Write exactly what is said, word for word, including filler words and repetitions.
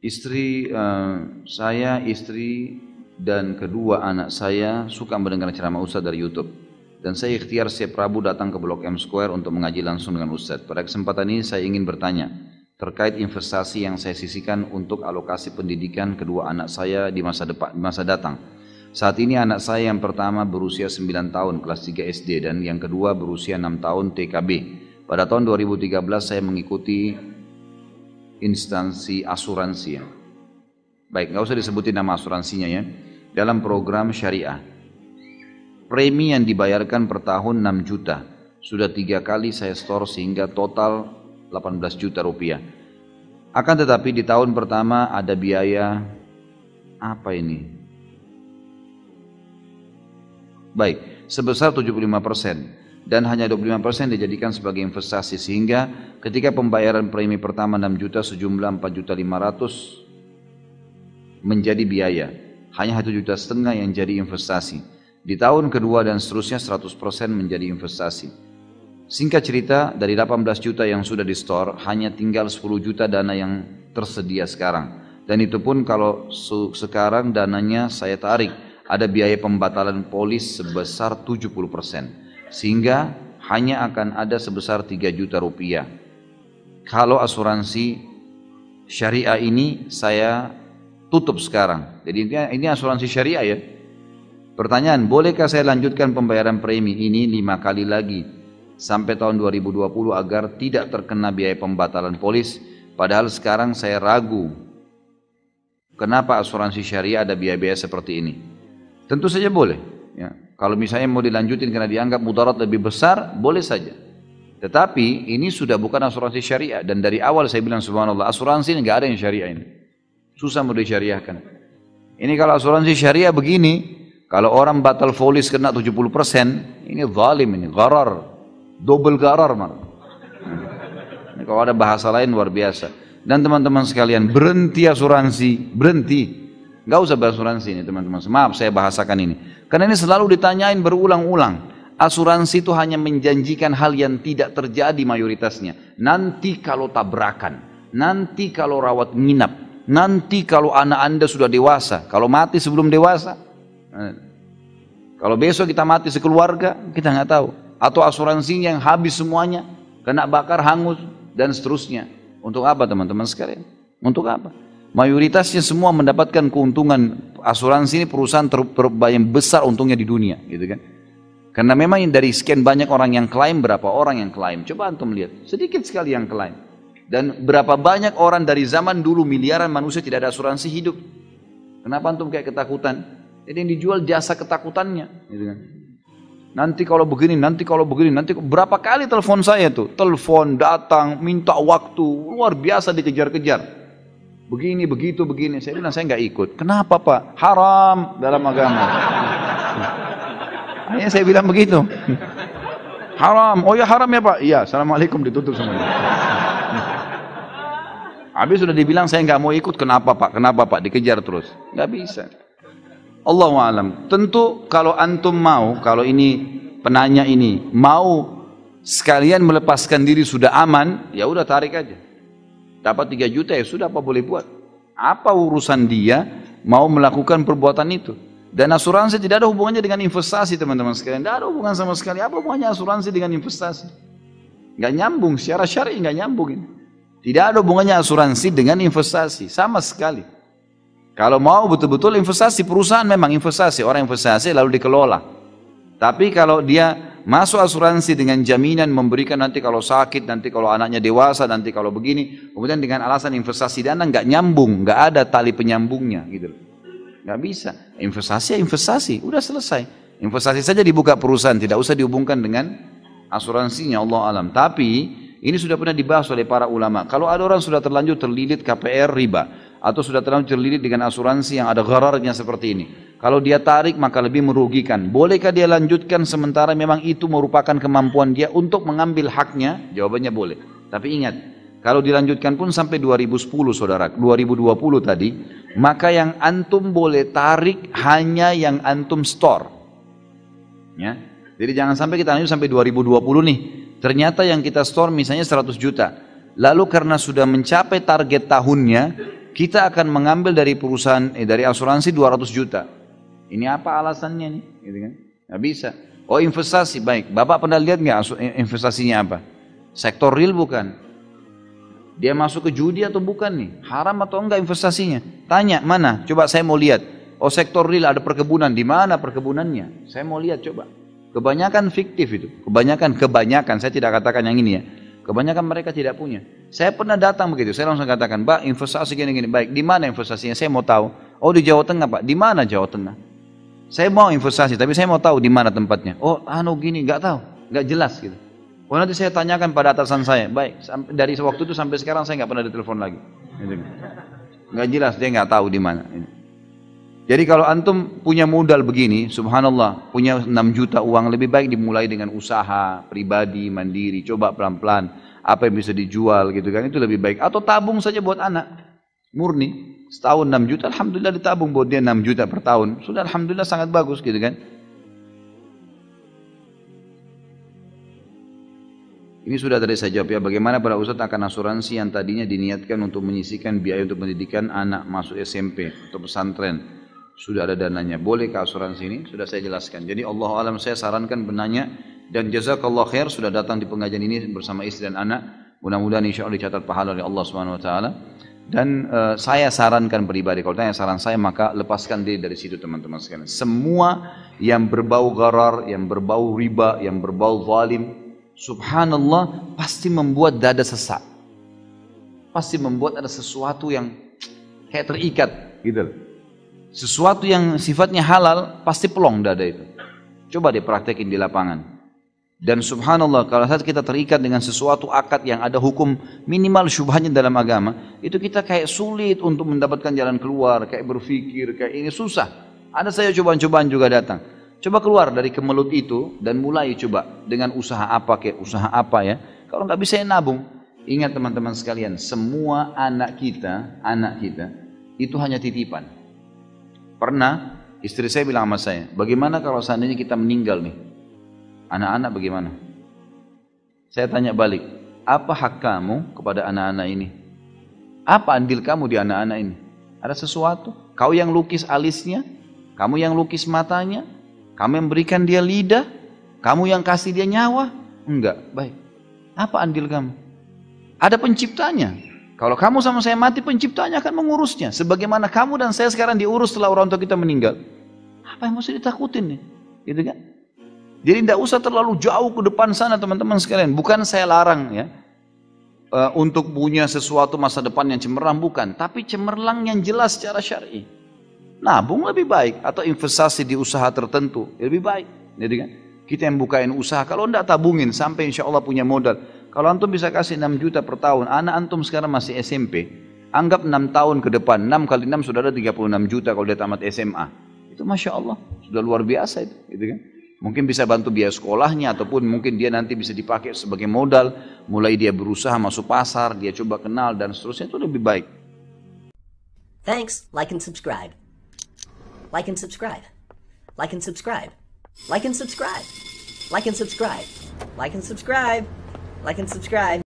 Istri uh, saya, istri dan kedua anak saya suka mendengar ceramah Ustadz dari YouTube. Dan saya ikhtiar setiap Rabu datang ke Blok M Square untuk mengaji langsung dengan Ustadz. Pada kesempatan ini saya ingin bertanya terkait investasi yang saya sisihkan untuk alokasi pendidikan kedua anak saya di masa depan, masa datang. Saat ini anak saya yang pertama berusia sembilan tahun kelas tiga S D dan yang kedua berusia enam tahun T K B. Pada tahun dua ribu tiga belas saya mengikuti instansi asuransi ya. Baik, nggak usah disebutin nama asuransinya ya. Dalam program syariah. Premi yang dibayarkan per tahun enam juta. Sudah tiga kali saya store sehingga total delapan belas juta rupiah. Akan tetapi di tahun pertama ada biaya apa ini? Baik, sebesar tujuh puluh lima persen. Dan hanya dua puluh lima persen dijadikan sebagai investasi sehingga ketika pembayaran premi pertama enam juta sejumlah empat juta lima ratus menjadi biaya, hanya satu juta setengah yang jadi investasi. Di tahun kedua dan seterusnya seratus persen menjadi investasi. Singkat cerita, dari delapan belas juta yang sudah di store hanya tinggal sepuluh juta dana yang tersedia sekarang, dan itu pun kalau sekarang dananya saya tarik ada biaya pembatalan polis sebesar tujuh puluh persen. Sehingga hanya akan ada sebesar tiga juta rupiah. Kalau asuransi syariah ini saya tutup sekarang. Jadi ini asuransi syariah ya. Pertanyaan, bolehkah saya lanjutkan pembayaran premi ini lima kali lagi sampai tahun dua ribu dua puluh agar tidak terkena biaya pembatalan polis? Padahal sekarang saya ragu. Kenapa asuransi syariah ada biaya-biaya seperti ini? Tentu saja boleh. Ya. Kalau misalnya mau dilanjutin karena dianggap mudarat lebih besar, boleh saja. Tetapi ini sudah bukan asuransi syariah. Dan dari awal saya bilang subhanallah, asuransi ini nggak ada yang syariah ini. Susah mau disyariahkan. Ini kalau asuransi syariah begini, kalau orang batal polis kena tujuh puluh persen, ini zalim ini, gharar. Double gharar malah. Ini kalau ada bahasa lain luar biasa. Dan teman-teman sekalian, berhenti asuransi, berhenti. Nggak usah berasuransi ini teman-teman. Maaf saya bahasakan ini. Karena ini selalu ditanyain berulang-ulang. Asuransi itu hanya menjanjikan hal yang tidak terjadi mayoritasnya. Nanti kalau tabrakan, nanti kalau rawat nginap, nanti kalau anak anda sudah dewasa, kalau mati sebelum dewasa, kalau besok kita mati sekeluarga, kita nggak tahu. Atau asuransinya yang habis semuanya, kena bakar, hangus, dan seterusnya. Untuk apa teman-teman sekalian? Untuk apa? Mayoritasnya semua mendapatkan keuntungan. Asuransi ini perusahaan ter, ter, yang besar untungnya di dunia, gitu kan? Karena memang dari sekian banyak orang yang klaim, berapa orang yang klaim? Coba antum lihat, sedikit sekali yang klaim. Dan berapa banyak orang dari zaman dulu miliaran manusia tidak ada asuransi hidup. Kenapa antum kayak ketakutan? Jadi yang dijual jasa ketakutannya, gitu kan? Nanti kalau begini, nanti kalau begini, nanti berapa kali telepon saya tuh, telepon datang, minta waktu, luar biasa dikejar-kejar. Begini, begitu, begini. Saya bilang saya nggak ikut. Kenapa Pak? Haram dalam agama. Hanya saya bilang begitu. Haram. Oh ya haram ya Pak. Iya. Assalamualaikum ditutup semuanya. Habis sudah dibilang saya nggak mau ikut. Kenapa Pak? Kenapa Pak? Dikejar terus. Nggak bisa. Allahu a'lam. Tentu kalau antum mau, kalau ini penanya ini mau sekalian melepaskan diri sudah aman, ya udah tarik aja. Dapat tiga juta ya sudah, apa boleh buat? Apa urusan dia mau melakukan perbuatan itu? Dan asuransi tidak ada hubungannya dengan investasi teman-teman sekalian. Tidak ada hubungan sama sekali. Apa hubungannya asuransi dengan investasi? Nggak nyambung, secara syar'i nggak nyambung ini. Tidak ada hubungannya asuransi dengan investasi, sama sekali. Kalau mau betul-betul investasi, perusahaan memang investasi, orang investasi lalu dikelola. Tapi kalau dia masuk asuransi dengan jaminan memberikan nanti kalau sakit, nanti kalau anaknya dewasa, nanti kalau begini, kemudian dengan alasan investasi dana, nggak nyambung, nggak ada tali penyambungnya, gitu. Nggak bisa. Investasi ya investasi, udah selesai. Investasi saja dibuka perusahaan, tidak usah dihubungkan dengan asuransinya, Allah alam. Tapi ini sudah pernah dibahas oleh para ulama. Kalau ada orang sudah terlanjur terlilit K P R riba, atau sudah terlanjur terlilit dengan asuransi yang ada ghararnya seperti ini, kalau dia tarik maka lebih merugikan. Bolehkah dia lanjutkan sementara memang itu merupakan kemampuan dia untuk mengambil haknya? Jawabannya boleh. Tapi ingat, kalau dilanjutkan pun sampai dua ribu sepuluh saudara, dua ribu dua puluh tadi, maka yang antum boleh tarik hanya yang antum store. Ya. Jadi jangan sampai kita lanjut sampai dua ribu dua puluh nih. Ternyata yang kita store misalnya seratus juta. Lalu karena sudah mencapai target tahunnya, kita akan mengambil dari perusahaan, eh, dari asuransi dua ratus juta. Ini apa alasannya nih? Gitu kan? Nggak bisa. Oh investasi, baik. Bapak pernah lihat nggak investasinya apa? Sektor real bukan? Dia masuk ke judi atau bukan nih? Haram atau enggak investasinya? Tanya, mana? Coba saya mau lihat. Oh sektor real ada perkebunan, di mana perkebunannya? Saya mau lihat coba. Kebanyakan fiktif itu. Kebanyakan, kebanyakan. Saya tidak katakan yang ini ya. Kebanyakan mereka tidak punya. Saya pernah datang begitu. Saya langsung katakan, Pak investasi gini-gini. Baik, di mana investasinya? Saya mau tahu. Oh di Jawa Tengah Pak. Di mana Jawa Tengah? Saya mau investasi, tapi saya mau tahu di mana tempatnya. Oh, anu gini, nggak tahu, nggak jelas gitu. Oh nanti saya tanyakan pada atasan saya. Baik, dari waktu itu sampai sekarang saya nggak pernah ditelepon lagi. Nggak jelas, dia nggak tahu di mana. Jadi kalau antum punya modal begini, subhanallah, punya enam juta uang, lebih baik dimulai dengan usaha pribadi, mandiri. Coba pelan-pelan, apa yang bisa dijual gitu kan, itu lebih baik. Atau tabung saja buat anak, murni. Setahun enam juta, alhamdulillah ditabung buat dia enam juta per tahun. Sudah alhamdulillah sangat bagus gitu kan. Ini sudah tadi saya jawab ya, bagaimana para ustadz akan asuransi yang tadinya diniatkan untuk menyisihkan biaya untuk pendidikan anak masuk S M P atau pesantren. Sudah ada dananya, boleh ke asuransi ini? Sudah saya jelaskan. Jadi Allah alam saya sarankan penanya, dan jazakallah khair sudah datang di pengajian ini bersama istri dan anak. Mudah-mudahan insya Allah dicatat pahala oleh Allah subhanahu wa taala. Dan uh, saya sarankan pribadi, kalau tanya saran saya maka lepaskan diri dari situ teman-teman sekalian. Semua yang berbau gharar, yang berbau riba, yang berbau zalim, subhanallah pasti membuat dada sesak. Pasti membuat ada sesuatu yang kayak terikat gitu. Sesuatu yang sifatnya halal pasti pelong dada itu. Coba dipraktekin di lapangan. Dan subhanallah kalau saat kita terikat dengan sesuatu akad yang ada hukum minimal syubhanya dalam agama, itu kita kayak sulit untuk mendapatkan jalan keluar, kayak berpikir, kayak ini susah. Ada saya cobaan-cobaan juga datang. Coba keluar dari kemelut itu dan mulai coba dengan usaha apa, kayak usaha apa ya. Kalau nggak bisa ya nabung. Ingat teman-teman sekalian, semua anak kita, anak kita itu hanya titipan. Pernah istri saya bilang sama saya, bagaimana kalau seandainya kita meninggal nih? Anak-anak bagaimana? Saya tanya balik, apa hak kamu kepada anak-anak ini? Apa andil kamu di anak-anak ini? Ada sesuatu? Kau yang lukis alisnya? Kamu yang lukis matanya? Kamu yang berikan dia lidah? Kamu yang kasih dia nyawa? Enggak, baik. Apa andil kamu? Ada penciptanya. Kalau kamu sama saya mati, penciptanya akan mengurusnya. Sebagaimana kamu dan saya sekarang diurus setelah orang tua kita meninggal. Apa yang mesti ditakutin nih? Gitu kan? Jadi tidak usah terlalu jauh ke depan sana teman-teman sekalian. Bukan saya larang ya uh, untuk punya sesuatu masa depan yang cemerlang, bukan. Tapi cemerlang yang jelas secara syar'i. Nabung lebih baik atau investasi di usaha tertentu lebih baik. Jadi kan kita yang bukain usaha, kalau tidak tabungin sampai insya Allah punya modal. Kalau antum bisa kasih enam juta per tahun, anak antum sekarang masih S M P, anggap enam tahun ke depan, enam kali enam sudah ada tiga puluh enam juta kalau dia tamat S M A. Itu masya Allah sudah luar biasa itu, gitu kan? Mungkin bisa bantu biaya sekolahnya, ataupun mungkin dia nanti bisa dipakai sebagai modal, mulai dia berusaha masuk pasar, dia coba kenal dan seterusnya, itu lebih baik. Thanks, like and subscribe. Like and subscribe. Like and subscribe. Like and subscribe. Like and subscribe. Like and subscribe. Like and subscribe.